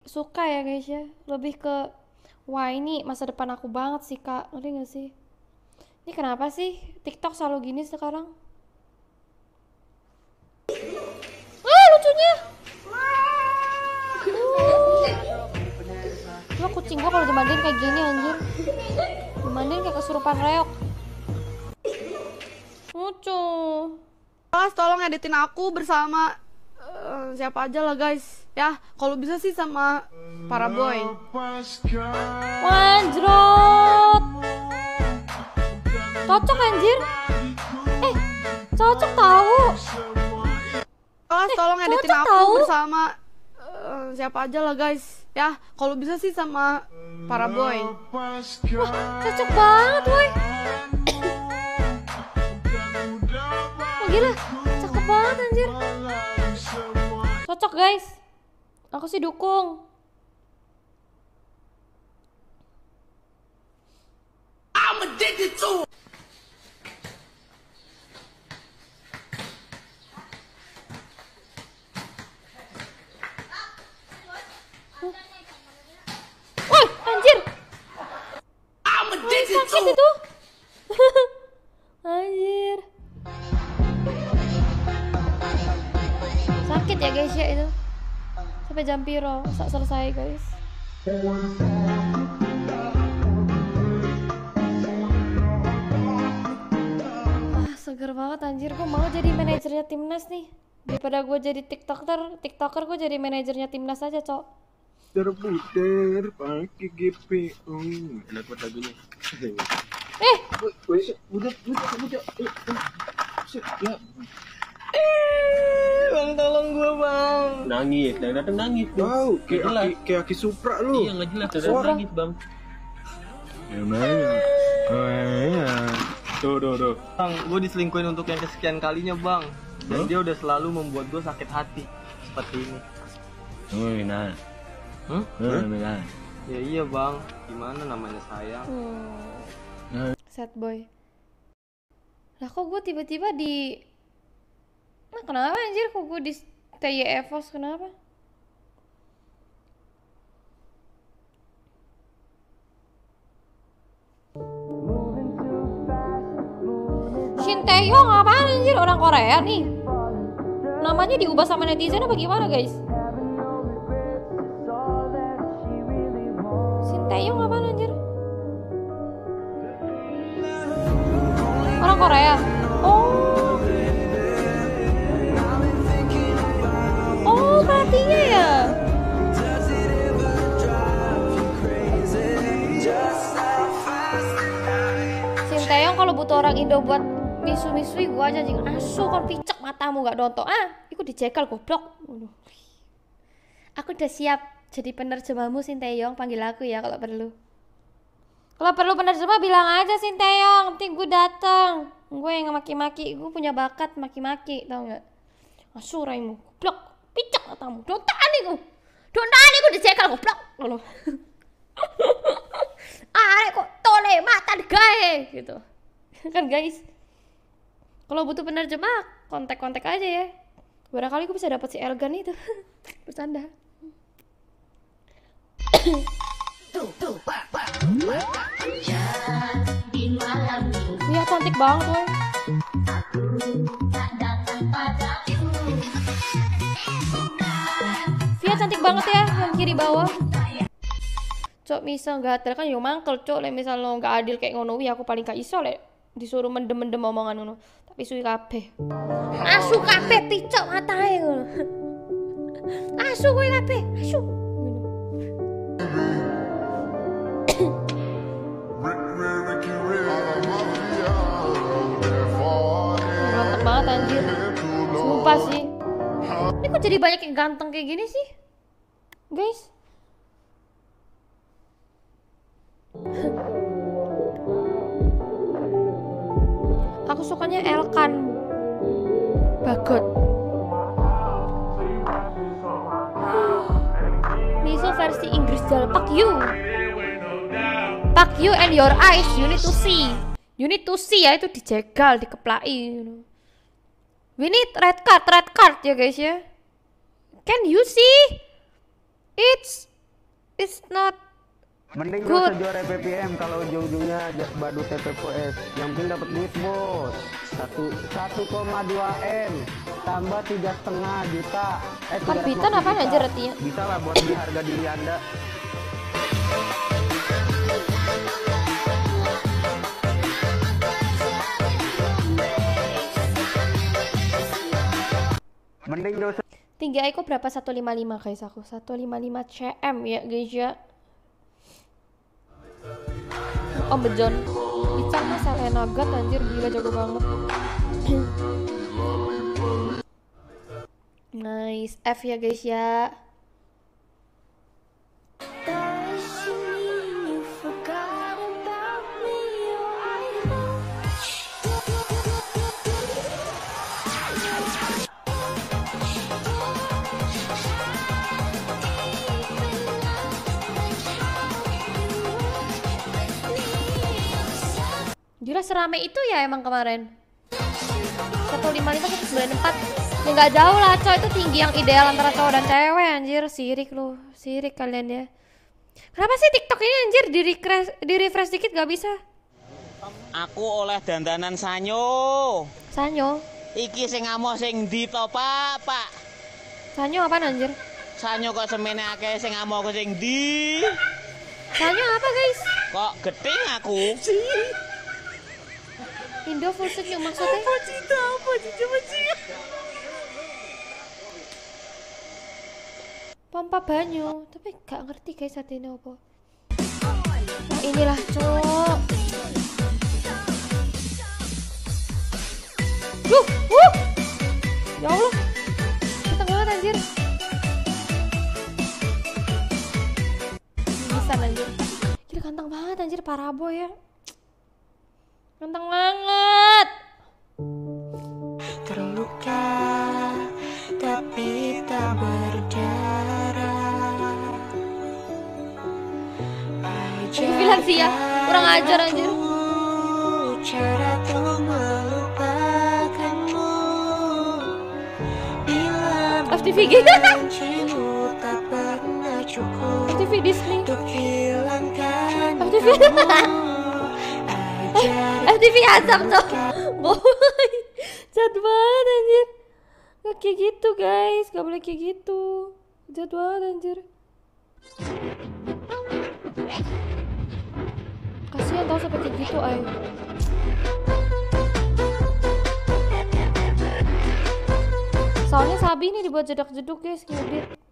suka ya guys ya, lebih ke wah ini masa depan aku banget sih kak, ngerti gak sih? Ini kenapa sih TikTok selalu gini sekarang? Lucunya. Cuma kucing gua kalau dimandiin kayak gini anjir. Dimandiin kayak kesurupan reok. Lucu. Tolong editin aku bersama siapa aja lah guys. Ya, kalau bisa sih sama para boy. Wanjrot. Cocok anjir. Cocok tahu. Tolong editin cocok aku tahu. bersama siapa aja lah guys. Ya, kalau bisa sih sama para boy. Wah, cocok banget woi. Oh gila, cakep banget anjir. Cocok guys. Aku sih dukung. I'm addicted to it. Woi, anjir. I'm addicted to Sakit it. itu. Anjir. Sakit ya guys ya itu. Sampai jam piro selesai guys. Seger banget anjir. Gue mau jadi manajernya timnas nih. Daripada gue jadi tiktoker gue jadi manajernya timnas aja cok. Terputar pakai GPU. Enak banget lagunya. Udah. Ya. Bang tolong gua bang. Nangis, datang nangis. Wow, kayak Aki Supra lu. Iya nggak jelas, datang nangis bang. Gimana? Oh iya. Tuh. Bang, gue diselingkuhin untuk yang kesekian kalinya bang. Dan dia udah selalu membuat gue sakit hati seperti ini. Nah. Nah. Ya iya bang, gimana namanya sayang. Sad boy. Lah kok gue tiba-tiba di kenapa anjir kok gue di TY Evos kenapa? Shin Taeyong apaan anjir, orang Korea nih. Namanya diubah sama netizen apa gimana guys? Shin Taeyong apaan anjir? Orang Korea. Oh pelatihnya ya. Sinteyong kalau butuh orang Indo buat misu-misui gua aja anjing. Asu kon picek matamu gak nonton. Ikut dicekel goblok. Aku udah siap jadi penerjemahmu Sinteyong, panggil aku ya kalau perlu. Kalau perlu penerjemah bilang aja Sinteyong, nanti gue datang. Gue yang maki-maki, gue punya bakat maki-maki, tau nggak? Asu raimu, goblok, picek matamu, dontani gue dicekel goblok, loh. Arek kok tole mata digawe gitu. Kan guys. Kalau butuh penerjemah, kontak-kontak aja ya. Barangkali gue bisa dapat si Elgan itu. Bercanda. Iya cantik banget woy. Via cantik banget ya yang kiri bawah. Cok misal gak kan yo mangkel cok lek misal lo gak adil kayak ngono wi aku paling gak iso lek disuruh mendem-mendem omongan ngono. Tapi suwi kabeh. Asu kabeh picok matae ngono. Asu kowe kabeh, asu. Mantep banget anjir. Sumpah sih. Ini kok jadi banyak yang ganteng kayak gini sih? Guys. Aku sukanya Elkan Bagot. Miso versi Inggris jal Pak you and your eyes, you need to see. You need to see ya, itu dijegal, dikeplai. We need red card ya guys ya. Can you see? It's it's not Mending good. gak usah juara PPM kalau ujung-ujungnya badut TPPS. Yang penting dapat duit bos. 1,2 M tambah 3,5 juta. Karbitan apa aja artinya? Bisa lah buat beli harga diri Anda. Mending gak usah. Tinggi aku berapa? 155 guys aku. 155 cm ya guys ya. Om Bejon. Bicar mah Selena God anjir, gila jago banget. Nice. F ya guys ya. Gila serame itu ya emang kemarin. 155 ke 94. Ya nggak jauh lah coy, itu tinggi yang ideal antara cowok dan cewek anjir. Sirik lu, sirik kalian ya. Kenapa sih TikTok ini anjir di refresh dikit gak bisa? Aku oleh dandanan sanyo. Sanyo? Iki sing amo sing ndi to, Pak? Sanyo apaan anjir? Sanyo kok semene akeh sing amo sing ndi? Sanyo apa guys? Kok geting aku? Indo full senyum maksudnya? Apa coba sih? Pompa banyu, tapi gak ngerti guys saat ini apa. Nah, inilah cok. Ya Allah, kita banget anjir. Bisa anjir. Gila ganteng banget anjir, Parabo ya. Ganteng banget. Terluka tapi tak berdarah. Bilang sih ya, kurang ajar anjir. Cara untuk melupakanmu. Bila FTV mencium tak pernah cukup. FTV Disney. Untuk hilangkan FTV. kamu. FTV azab cok. Boy, jahat banget anjir. Gak kayak gitu guys, gak boleh kayak gitu. Jahat banget anjir. Kasian tau sampai kayak gitu ay. Soalnya Sabi ini dibuat jedak-jeduk guys, ngedit.